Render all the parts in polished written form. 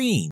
Green.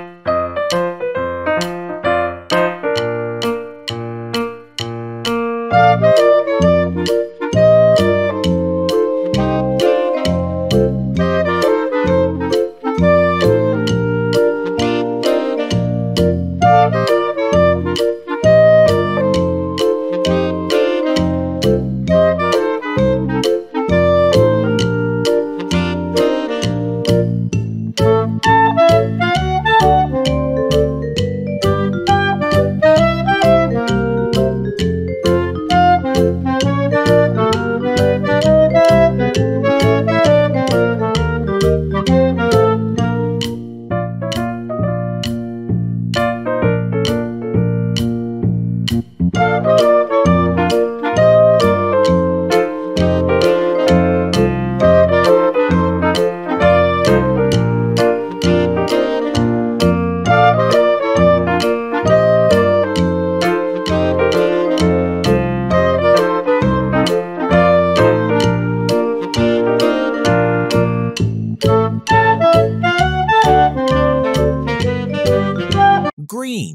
Green.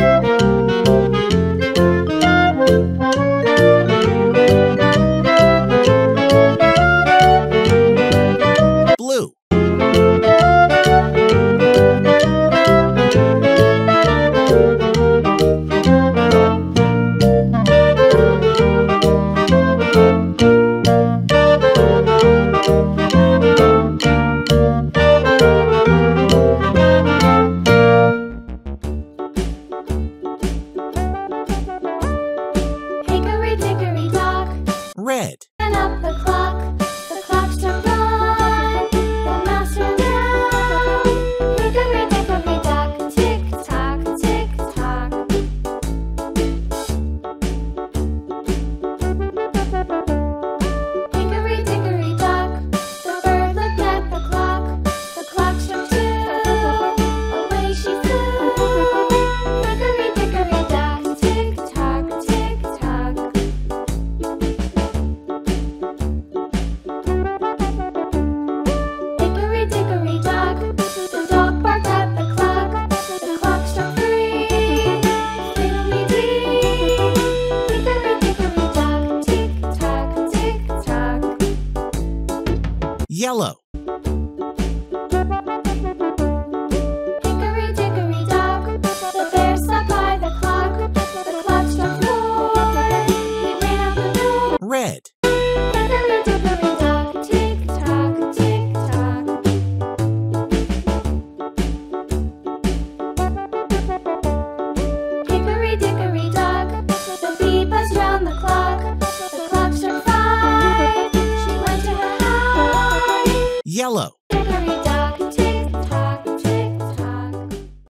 Blue. Red. Turn up the clock struck one, the mouse turned down. Hickory dickory dock, tick tock, tick tock. Hickory dickory dock, the bird looked at the clock struck two, away she flew. Hickory dickory dock, tick tock, tick tock. Hickory dickory dock, the dog barked at the clock struck three, fiddly-dee. Hickory dickory dock, tick tock, tick tock. Yellow. Hickory dickory dock, the bear sat by the clock struck four, he ran out the door. Red. Hickory dickory dock, tick tock, tick tock. Hickory dickory dock, the bee buzzed round the clock struck five, she went to her hive. Yellow. Hickory dock, tick